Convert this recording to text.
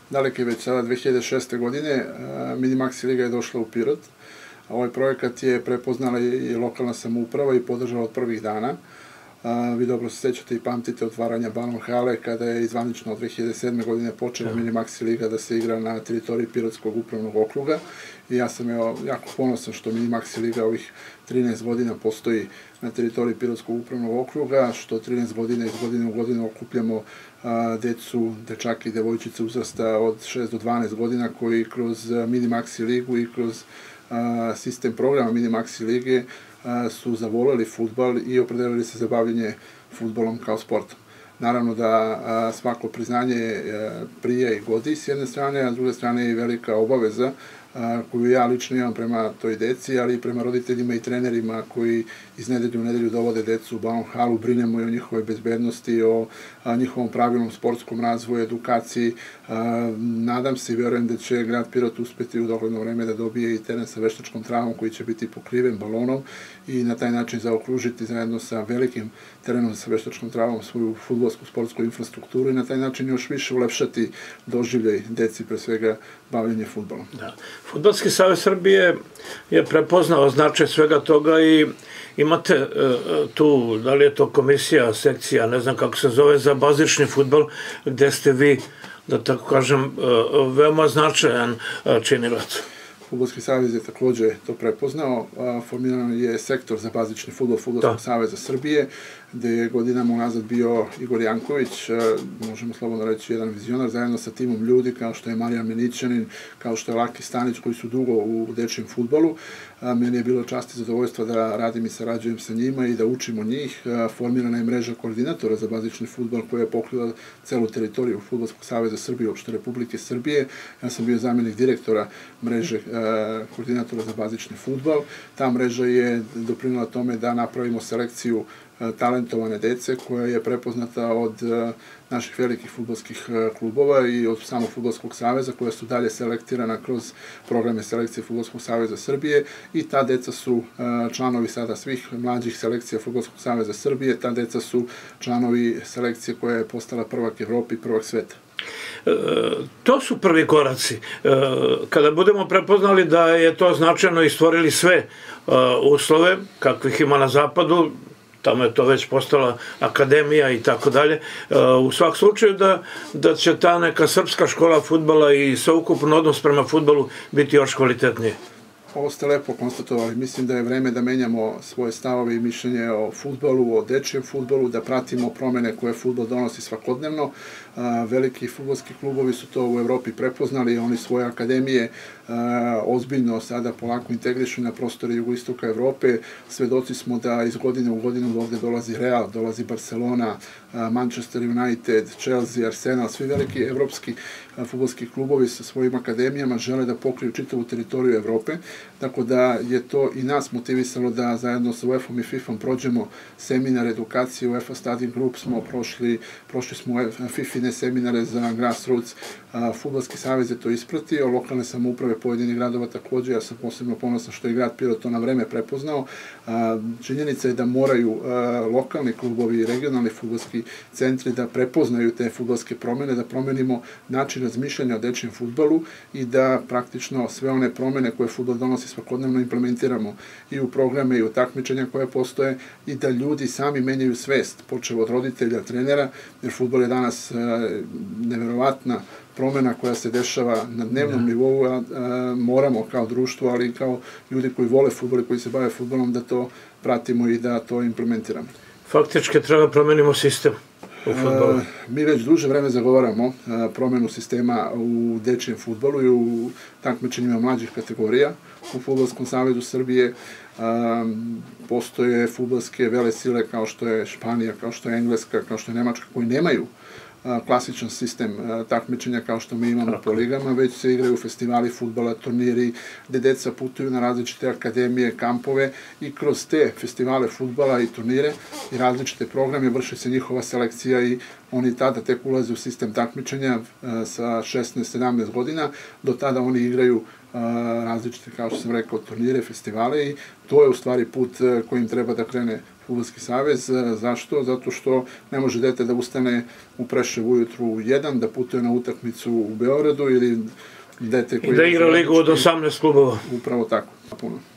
daleke već sada 2006. godine, Minimaxi Liga je došla u Pirot. Ovaj projekat je prepoznala i lokalna samouprava i podržala od prvih dana. Vi dobro se sećate i pamtite otvaranja Balon hale kada je izvanično od 2007. godine počela Minimaxi Liga da se igra na teritoriji Pirotskog upravnog okruga. I ja sam jako ponosan što Minimaxi Liga ovih 13 godina postoji na teritoriji Pirotskog upravnog okruga, što 13 godina iz godine u godinu okupljamo decu, dečake i devojčice uzrasta od 6 do 12 godina koji kroz Minimaxi Ligu i kroz sistem programa Minimaxi Lige su zavoleli fudbal i opredelili se za bavljenje fudbalom kao sportom. Naravno da svako priznanje prije i godi s jedne strane, a s druge strane je i velika obaveza koju ja lično imam prema toj deci, ali i prema roditeljima i trenerima koji iz nedelju u nedelju dovode decu u Balon halu, brinemo i o njihovoj bezbednosti, o njihovom pravilnom sportskom razvoju, edukaciji. Nadam se i verujem da će grad Pirot uspeti u dogledno vreme da dobije i teren sa veštačkom travom koji će biti pokriven balonom i na taj način zaokružiti zajedno sa velikim terenom sa veštačkom travom svoju fudbalsku sportsku infrastrukturu i na taj način još više ulepšati doživljaj deci, pre svega bavljenje fudbalom. Fudbalski savez Srbije je prepoznao značaj svega toga i imate tu, da li je to komisija, sekcija, ne znam kako se zove, za bazični fudbal, gde ste vi, da tako kažem, veoma značajan činilac. Fudbalski savez je takođe to prepoznao. Formiran je sektor za bazični fudbal Fudbalskog saveza Srbije, gde je godinama unazad bio Igor Janković, možemo slobodno reći jedan vizionar, zajedno sa timom ljudi kao što je Marijan Minićanin, kao što je Laki Stanić, koji su dugo u dečijem fudbalu. Meni je bilo čast i zadovoljstvo da radim i sarađujem sa njima i da učimo njih. Formirana je mreža koordinatora za bazični fudbal koja je pokrila celu teritoriju Fudbalskog saveza Srbije, uopšte Republike Srbije. Ja sam bio zamenik direktora mreže koordinatora za bazični fudbal. Ta mreža je doprinela tome da napravimo selekciju talentovane dece koja je prepoznata od naših velikih fudbalskih klubova i od samog Fudbalskog saveza koja su dalje selektirana kroz programe selekcije Fudbalskog saveza Srbije i ta deca su članovi sada svih mlađih selekcija Fudbalskog saveza Srbije, ta deca su članovi selekcije koja je postala prvak Evrope i prvak sveta. To su prvi koraci. Kada budemo prepoznali da je to značajno i stvorili sve uslove kakvih ima na zapadu, tamo je to već postala akademija i tako dalje, u svak slučaju da će ta neka srpska škola fudbala i sveukupno odnos prema fudbalu biti još kvalitetnije. Ovo ste lepo konstatovali. Mislim da je vreme da menjamo svoje stavove i mišljenje o fudbalu, o dečijem fudbalu, da pratimo promene koje fudbal donosi svakodnevno. Veliki fudbalski klubovi su to u Evropi prepoznali, oni svoje akademije ozbiljno sada polako integrišu na prostore jugoistoka Evrope. Svedoci smo da iz godine u godinu ovde dolazi Real, dolazi Barcelona, Manchester United, Chelsea, Arsenal, svi veliki evropski fudbalski klubovi sa svojim akademijama žele da pokriju čitavu teritoriju Evrope, tako da je to i nas motivisalo da zajedno sa UEFA-om i FIFA-om prođemo seminar edukacije. UEFA Study Group smo prošli smo FIFA-ine seminare za grassroots. Fudbalski savez je to ispratio, lokalne samouprave pojedinih gradova takođe. Ja sam posebno ponosan što je grad Pirot to na vreme prepoznao. Činjenica je da moraju lokalni klubovi i regionalni fudbalski centri da prepoznaju te fudbalske promene, da promenimo način razmišljanja o dečijem fudbalu i da praktično sve one promene koje fudbal donosi svakodnevno implementiramo i u programe i u takmičenja koje postoje i da ljudi sami menjaju svest, počev od roditelja, trenera, jer fudbal je danas neverovatna promena koja se dešava na dnevnom nivou, a moramo kao društvo, ali i kao ljudi koji vole fudbal i koji se bave fudbalom da to pratimo i da to implementiramo. Faktički treba promenimo sistem u fudbalu. Mi već duže vreme zagovaramo promenu sistema u dečijem fudbalu i u takmičenjima mlađih kategorija. U Fudbalskom savezu Srbije postoje fudbalske vele sile kao što je Španija, kao što je Engleska, kao što je Nemačka, koji nemaju klasičan sistem takmičenja kao što mi imamo po ligama, već se igraju festivali fudbala, turniri, gde deca putuju na različite akademije, kampove i kroz te festivale fudbala i turnire i različite programe vrši se njihova selekcija i oni tada tek ulaze u sistem takmičenja sa 16-17 godina. Do tada oni igraju različite, kao što sam rekao, turnire, festivale i to je u stvari put kojim treba da krene Fudbalski savez. Zašto? Zato što ne može dete da ustane u Preševu ujutru u 1, da putuje na utakmicu u Beogradu ili dete koji... I da igra ligu od 18 klubova. Upravo tako. Puno.